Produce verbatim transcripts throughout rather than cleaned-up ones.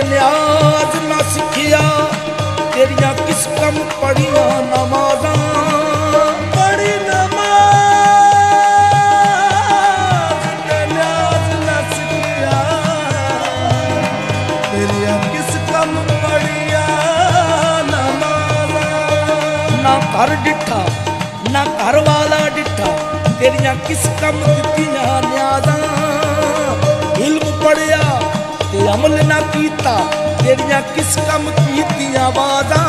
न्याज ना सिखिया तेरिया किस कम पढ़िया नमाजा पढ़ी नमाज ते न्याज ना सिखिया तेरिया किस कम पढ़िया नमाजा ना घर डिठा ना घर वाला डिठा तेरिया किस कम दित्तियां न्याजा इल्म पढ़िया ते अमल ना कीता तेरिया किस कम कीतियां वादा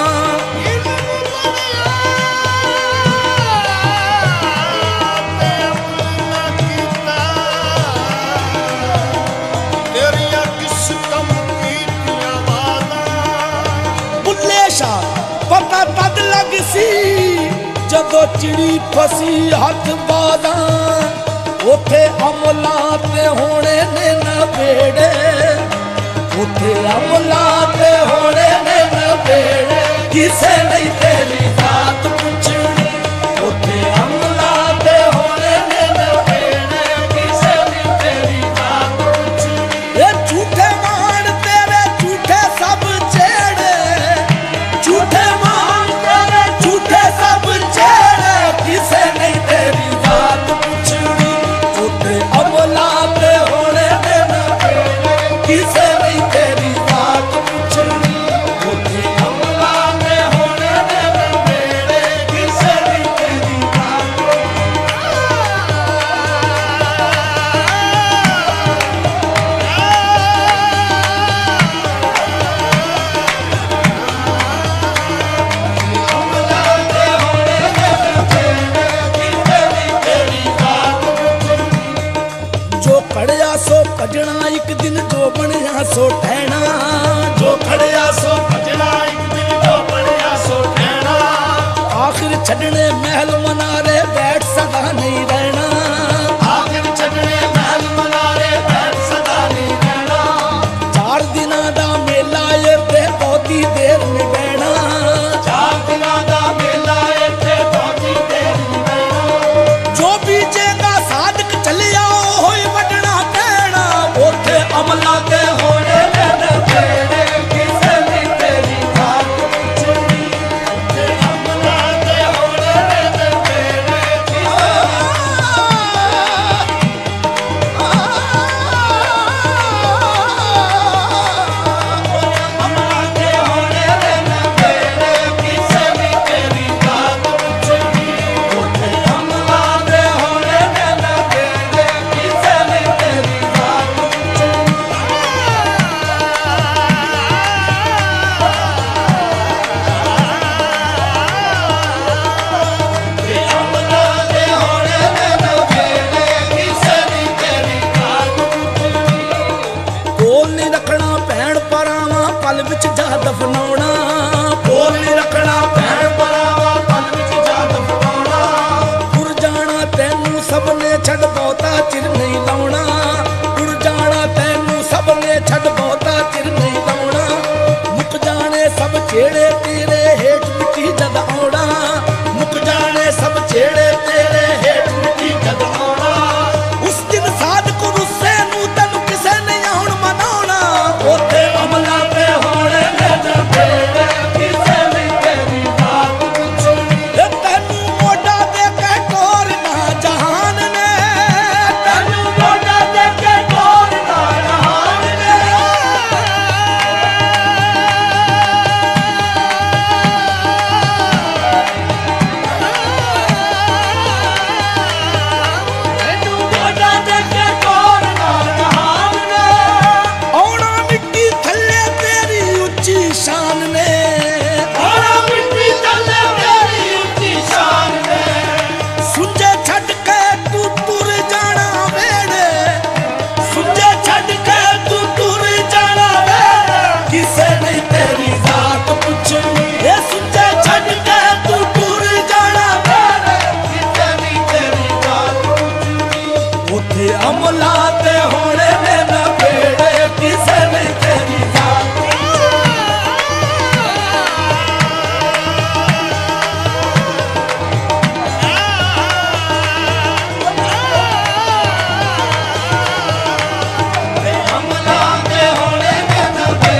बुल्ले शाह पता तद लग सी जदों चिड़ी फसी हथ बादा उथे अमला ते होने ने नबेड़े उथे अमला ते होने ने नबेड़े किसे नहीं तेरी बात पूछनी उथे अमला ते होने ने नबेड़े किसे नहीं तेरी बात पूछनी ये झूठे मान तेरे झूठे सब छेड़े झूठे मान तेरे झूठे सब छेड़े किसे नहीं तेरी बात पूछनी उथे अमला ते होने ने नबेड़े किसे नहीं तेरी बात पूछनी उथे अमला ते होने ने नबेड़े किसे नहीं तेरी बात अमला ते होने ने नबेड़े किसे नहीं तेरी बात पूछनी जो खड़िया सो भजना एक दिन जो बनया सो ठहना जो खड़िया सो भजना एक दिन जो बनया सो ठहना आखिर छड़ने महल मनारे बैठ सदा नहीं रहना आखिर छड़ने महल मनारे बैठ सदा नहीं रहना चार दिना दा मेला ये ते बहुती देर में बहना चार दिना दा मेला ये ते बहुती देर में बहना जो बीजेगा साधक चलिया होई वडना कहना उथे अमला ते होने ने नबेड़े किसे नहीं तेरी बात पूछनी उथे अमला ते होने ने नबेड़े किसे अमला ते होने ने नबेड़े किसे नहीं तेरी बात पूछनी उथे अमला ते होने ने नबेड़े किसे नहीं तेरी बात कोल नहीं रखना भैन परावा पल विच जा दफनाउणा कोल नहीं रखना भैन परावा पल विच जा दफनाउणा टुर जाना तैनू सबने छड़ बहुता चिर नहीं लाउणा टुर जाना तैनू सबने छड़ बहुता चिर नहीं लाउणा मुक जाने सब जेड़े तेरे हेठ मिट्टी जद आउणा मुक जाने सब जेड़े तेरे हेठ मिट्टी जद आउणा उस दिन साधक रुस्से नू तैनू किसे नहीं आउण मनाउणा उथे अमला ते होने ने नबेड़े किसे नहीं तेरी बात पूछनी ये तैनू मोढा दे के टोरना जहान ने तैनू मोढा दे के टोरना जहान ने तैनू मोढा दे के टोरना जहान ने औना मिट्टी थल्ले तेरी उच्ची शान ने औना मिट्टी थल्ले तेरी उच्ची शान ने सुंजे छड़ के तू टुर जाना वेड़े सुंजे छड़ के तू टुर जाना वेड़े किसे नहीं तेरी बात पूछनी ये सुंजे छड़ के तू टुर जाना वेड़े किसे नहीं तेरी बात पूछनी उथे अमला ते होने ने नबेड़े किसे नहीं तेरी बात अमला ते होने ने नबेड़े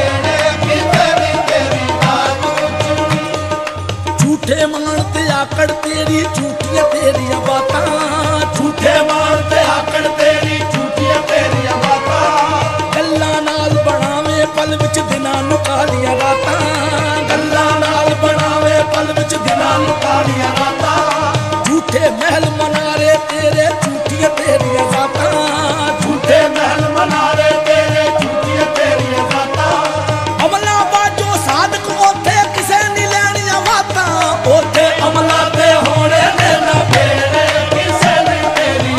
आकड़ तेरी झूठियां तेरिया बातां, झूठे मान ते आकड़ तेरी झूठियां तेरिया बातां, गल्लां नाल बनावे पल विच दिनां नूं कालियां रातां, गल्लां नाल बनावे पल विच दिनां नूं कालियां रातां, झूठे महल मनारे तेरे झूठियां तेरिया बातां, झूठे महल मनारे तेरे झूठियां तेरिया बातां, अमला बाजो साधक ओथे किसे नहीं लैणियां बातां, ओथे अमला ते होणे ने ना बेड़े किसे नहीं तेरी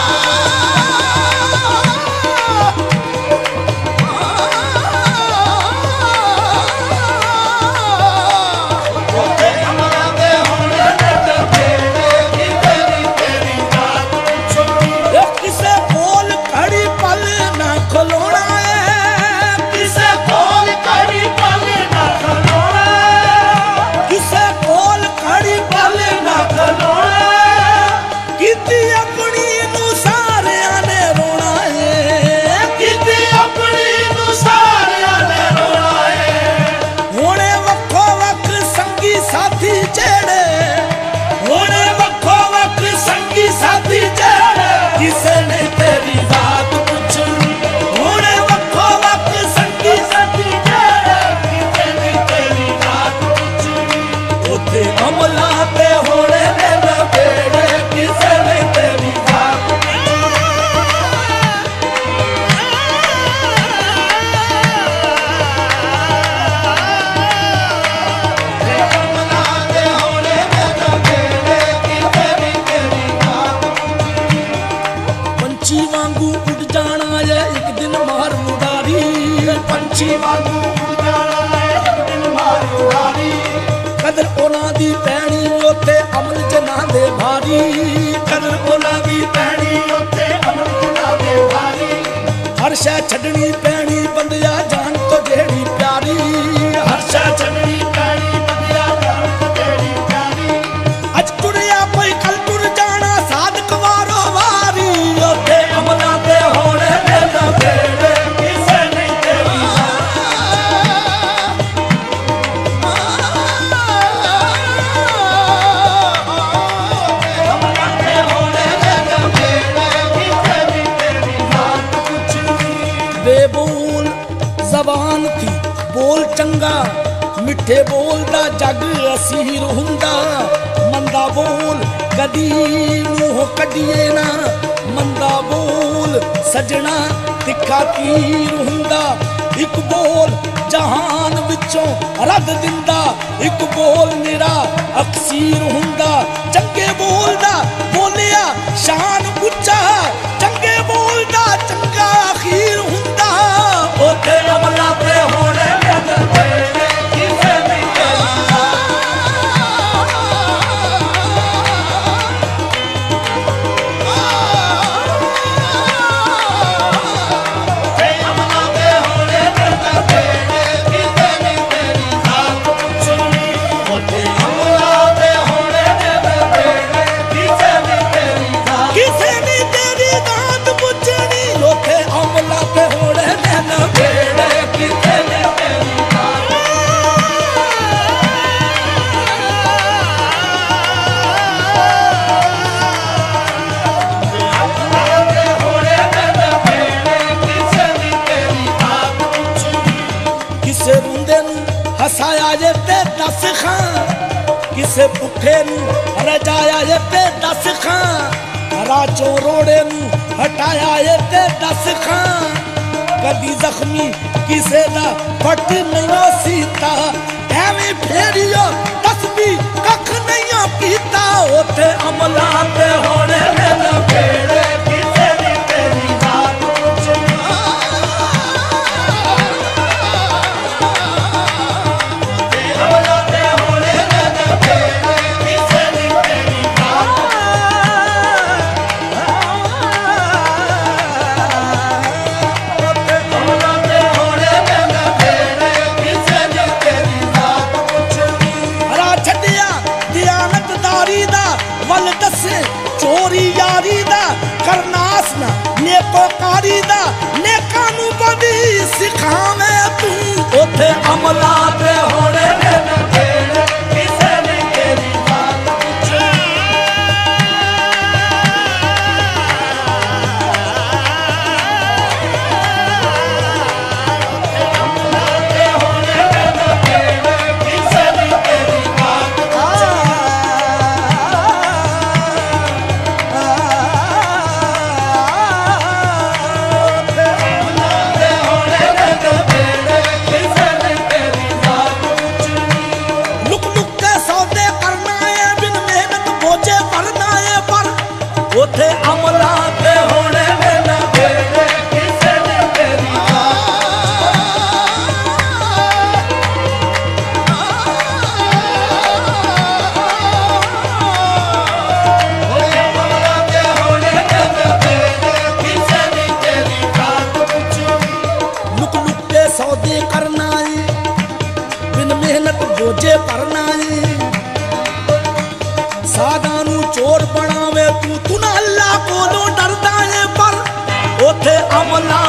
ओथे अमला ते होणे ने ना बेड़े किसे नहीं तेरी बात छुपी, किसे बोल खड़ी पल ना खलोना है, किसे बोल खड़ी पल ना खलोना है, किसे बोल खड़ी पल ना खलोना है, किती अपनी नू सारियां ने रोना है, किती अपनी नू सारियां ने रोना है, हुणे वक्खो वक्ख संगी साथी जेड़े, हुणे वक्खो वक्ख संगी साथी जेड़े, किसे ने तेरी बात पुछनी, हुणे वक्खो वक्ख संगी साथी जेड़े, किसे ने तेरी बात पुछनी, ओथे अमला ते होणे ने ना बेड़े किसे ने तेरी बात अमला ते होणे ने ना बेड़े किसे ने तेरी बात, पंछी वांगू उड़ जाना है एक दिन मार मुरारी, पंछी वांगू उड़ जाना है एक दिन मार मुरारी, कदर ओना दी पैनी ओथे अमल जना दे भारी, कदर ओना दी पैनी ओथे अमल जना दे भारी, हर शै छड्डनी पैनी बंदिया जान तो जेड़ी प्यारी, हर शै छड्डनी पैनी बंदिया जान तो जेड़ी प्यारी, अज टुरिया कोई कल टुर जाना साधक वारो वारी, ओथे अमला ते होणे ने ना बेड़े किसे नहीं तेरी अमला ते होणे ने ना बेड़े किसे नहीं तेरी बात पुछनी, बेबोल जबान थी बोल चंगा, मिठे बोल दा जग असीर हुंदा, मंदा बोल कदी मूंह कढिए ना, मंदा बोल सजना तिखा तीर हुंदा, एक बोल जहान विचों रद दिंदा, एक बोल निरा अक्सीर हुंदा, चंगे बोल दा बोलिया शान उच्चा, चंगे बोल दा चंगा अखीर हुंदा, ओथे अमला ते होणे ने ना बेड़े किसे नहीं तेरी अमला ते होणे ने ना बेड़े किसे नहीं तेरी बात पुछनी, ओथे अमला ते होणे ने ना बेड़े किसे नहीं तेरी बात किसे नहीं तेरी बात पुछनी, ओथे अमला ते होणे ने ना बेड़े किसे नहीं तेरी बात अमला ते होणे ने ना बेड़े किसे नहीं तेरी बात पुछनी, किसे रुंदे नूं हसाया जे ते दस खां, किसे भुखे नूं रजाया जे ते दस खां, राचों रोड़े नूं हटाया जे ते दस खां, कदी जख्मी किसे दा फट नहीं सीता, एवें फेरियो तस्बी कख नहीं कीता, ओथे अमला ते होणे ने ना बेड़े किसे नहीं तेरी बात पुछनी, अमला ते होणे ने ना बेड़े किसे नहीं तेरी बात अमला ते होणे ने ना बेड़े किसे नहीं तेरी बात पुछनी, हरा छड्डिया दियानतदारी दा वल दसे चोरी यारी दा, करनास ना नेकोकारी दा, नेकां नूं बदी सिखावे तू, ओथे अमला ते होणे ने ना बेड़े किसे नहीं तेरी बात उथे अमला ते होने ने ना बेड़े किसे ने तेरी उथे अमला ते होने ने ना बेड़े किसे ने तेरी बात पूछी लुक लुक के सौदे करना बिन मेहनत बोझे भरना सादानू चोर बनावे तू तू ना अल्लाह को डरदा है पर उथे अमला